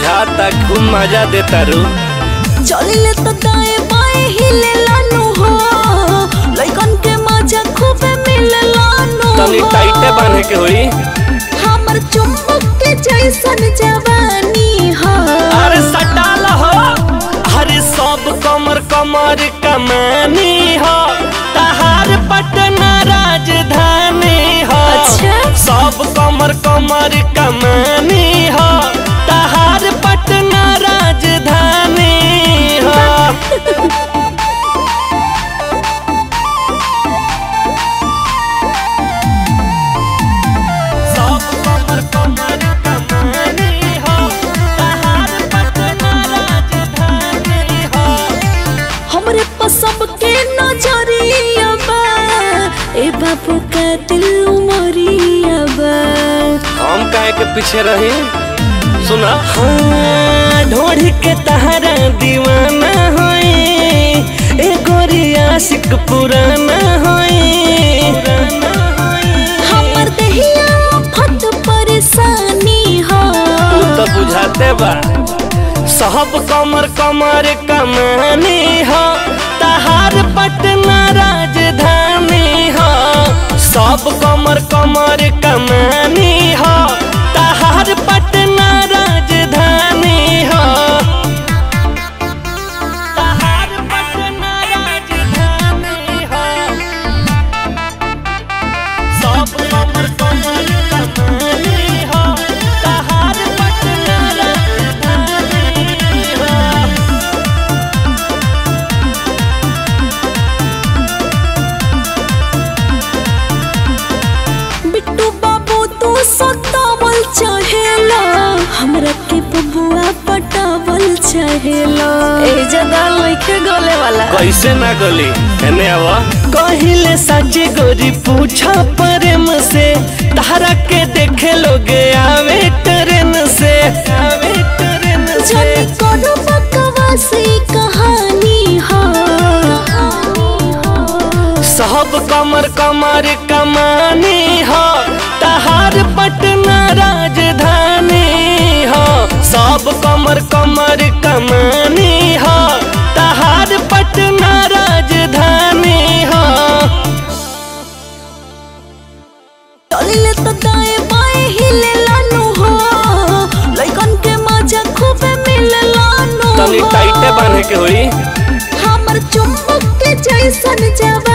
बुझाता खूब मजा देता रू। चलिले तो दाएं बाएं हिले लानो हो, लइकन के मजा खूब मिले लानो हो। तनी टाइटे बांधे के होई। हमर चुम्बक के जैसन जवानी हो। अरे सटाल हो, अरे सब कमर कमर कमानी हो, तहार पटना राजधानी हो। अच्छा? सब कमर कमर कमानी हो, तहार पटना राजधानी हो। सब कमर कमर कमानी हो, तहार पटना राजधानी हो। हमरे पसंद के नजरिया बा, ए बाबू का दिल उमरिया बा। हम काहे के पीछे रही सुना। हाँ, ढोढ़ी के तहरा दीवाना होई, ए गोरिया आशिक पुराना होई। हमर दहिया फट परेशानी हो। तू तो बुझाते बा। सब कमर कमर कमानी हो, तहार पटना राजधानी हो। सब कमर कमर कमानी हो, तहार पटना राजधानी हो। तहार पटना राजधानी हो। सब कमर कमर कमानी हो, तहार पटना राजधानी हो। बिट्टू बाबू तू सतावल चाहेला, हमरा के बबुआ पटावल चाहेला। ए जगह लइके गले वाला कैसे ना गली एने आवा। कहिले सच्ची गोरी पूछा प्रेम से, तहरा के देखे लोगे आवे ट्रेन से। आवे ट्रेन से। जाने कोनो बकवासी कहानी हो। सब कमर कमर कमानी हो, तहार पटना राजधानी हो। सब कमर कमर कमानी हो, तहार पटना राजधानी हो। चलिले तो दाएं बाएं हिले लानो हो, लइकन के मजा खूब मिले लानो हो। तनी टाइटे बांधे के होई। हमर चुम्बक के जैसन जवानी